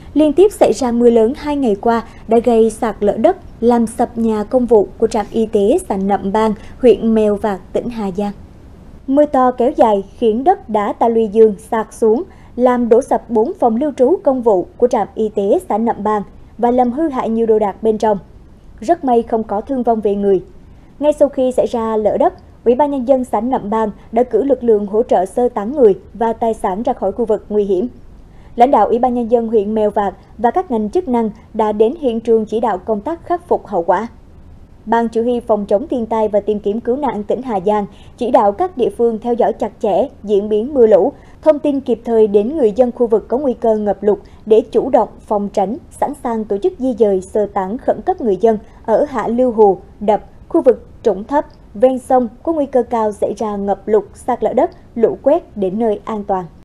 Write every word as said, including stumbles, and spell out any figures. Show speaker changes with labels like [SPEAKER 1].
[SPEAKER 1] Liên tiếp xảy ra mưa lớn hai ngày qua đã gây sạt lở đất, làm sập nhà công vụ của trạm y tế xã Nậm Ban, huyện Mèo Vạc, tỉnh Hà Giang. Mưa to kéo dài khiến đất đá ta luy dương sạt xuống, làm đổ sập bốn phòng lưu trú công vụ của trạm y tế xã Nậm Ban và làm hư hại nhiều đồ đạc bên trong. Rất may không có thương vong về người. Ngay sau khi xảy ra lở đất, Ủy ban Nhân dân xã Nậm Ban đã cử lực lượng hỗ trợ sơ tán người và tài sản ra khỏi khu vực nguy hiểm. Lãnh đạo Ủy ban Nhân dân huyện Mèo Vạc và các ngành chức năng đã đến hiện trường chỉ đạo công tác khắc phục hậu quả. Ban Chỉ huy Phòng chống thiên tai và tìm kiếm cứu nạn tỉnh Hà Giang chỉ đạo các địa phương theo dõi chặt chẽ diễn biến mưa lũ, thông tin kịp thời đến người dân khu vực có nguy cơ ngập lụt để chủ động phòng tránh, sẵn sàng tổ chức di dời sơ tán khẩn cấp người dân ở hạ lưu hồ, đập, khu vực trũng thấp, ven sông có nguy cơ cao xảy ra ngập lụt, sạt lở đất, lũ quét đến nơi an toàn.